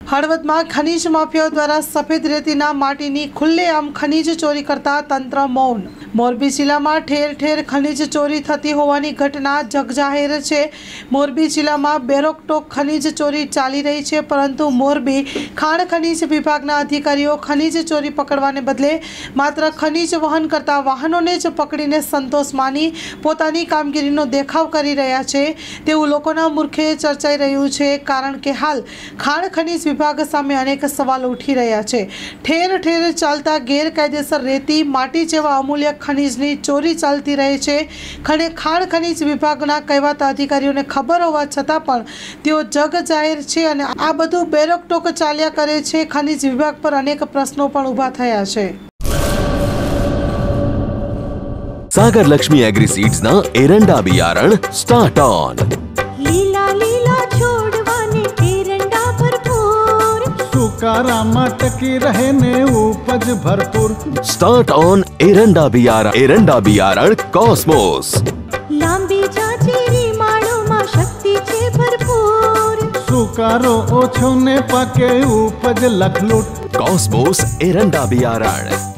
હળવદમાં ખનીજ માફિયાઓ દ્વારા સફેદ રેતીના માટીની ખુલ્લેઆમ ખનીજ ચોરી કરતા તંત્ર મૌન। મોરબી જિલ્લામાં ઠેર ઠેર ખનીજ ચોરી થતી હોવાની ઘટના જગજાહેર છે। મોરબી જિલ્લામાં બેરોકટોક ખનીજ ચોરી ચાલી રહી છે, પરંતુ મોરબી ખાણ ખનીજ વિભાગના અધિકારીઓ ખનીજ ચોરી પકડવાને બદલે માત્ર ખનીજ વહન કરતા વાહનોને જ પકડીને સંતોષ માની પોતાની કામગીરીનો દેખાવ કરી રહ્યા છે તેવું લોકોના મુખે ચર્ચાઈ રહ્યું છે, કારણ કે હાલ ખાણ ખનીજ વિભાગ સામે અનેક સવાલો ઉઠી રહ્યા છે। ઠેર ઠેર ચાલતા ગેરકાયદેસર રેતી, માટી જેવા અમૂલ્ય ખનીજની ચોરી ચાલતી રહે છે। ખાણ ખનીજ વિભાગના કહેવાતા અધિકારીઓને ખબર હોવા છતાં પણ તેઓ જગ જાહેર છે અને આ બધું બેરોકટોક ચાલ્યા કરે છે। ખનીજ વિભાગ પર અનેક પ્રશ્નો પણ ઊભા થયા છે। सागर लक्ष्मी एग्री सीड्स ना एरंडा बियारण स्टार्ट ऑन। लीला लीला छोड़वाने एरंडा भरपूर, सुकारामा टकी रहे ने उपज भरपूर। स्टार्ट ऑन एरंडा बियारण कॉस्मोस। लांबी जाचेरी माळोमां शक्ति छे भरपूर, सुकारो ओछो ने पाके उपज लखलूट। कॉस्मोस एरंडा बियारण।